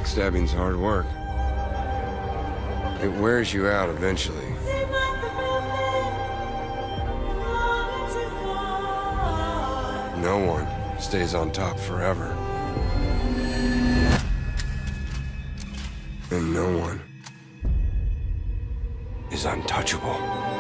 Backstabbing's hard work. It wears you out eventually. No one stays on top forever. And no one is untouchable.